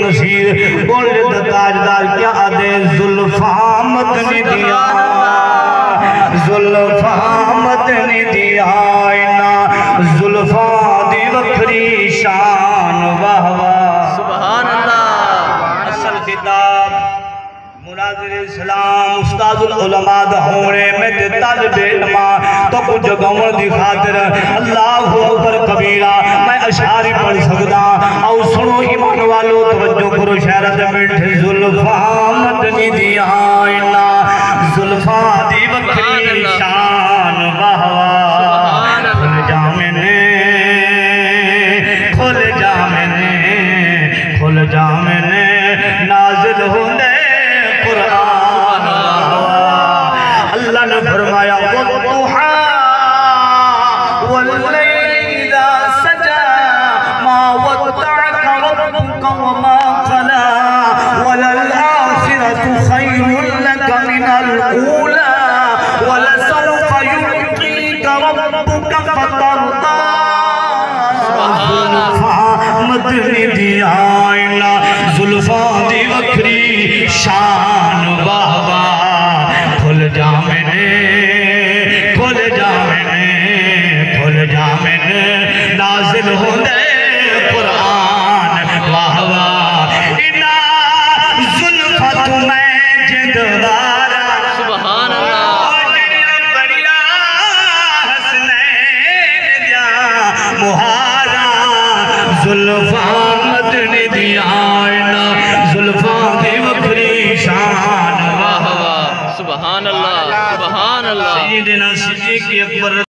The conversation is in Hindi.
नसीर बोले ताजदार क्या आदे जुल्फा मदनी दिया जुल्फा मदनी दिया ना जुल्फा दी वखरी शान वाह वाह सुभान अल्लाह। असल खिताब मुनाज़िर इस्लाम उस्तादुल उलमा दा होने में ते तालिबे इल्मा तो कुछ गवन दी खातिर अल्लाहु अकबर कबीरा मैं अशारी पढ़ सकदा और सुनो ईमान वालो तवज्जो करो शहर दे बैठे जुल्फा मदनी दी आईना जुल्फा दी वखरी शान वाह वाह खुल जा मैंने खुल जा मैंने खुल जा मैंने नाज़िल होने अल्लाह ने फरमाया वद्दुहा वल्लैलि इज़ा सजा मा वद्दअका रब्बुका वमा क़ला वलल आखिरतु खैरुन लका मिनल ऊला वलसौफा यु'तीका रब्बुका फतर्दा। जुल्फा मदनी दी आईना जुल्फा दी वखरी शान वाह वाह खुल जा मैंने खुल जा मैंने खुल जा मैंने नाज़िल होंदे कुरान वाह वाह इना जुल्फा तुम्हें जिंदवारा सुभान अल्लाह बढ़िया हसनैन जा मुहारा जुल्फा मदनी दी आईना जुल्फा दी वखरी शान वाह वाह सुभान अल्लाह सुभान अल्लाह। सैयदना सिद्दीक़ अकबर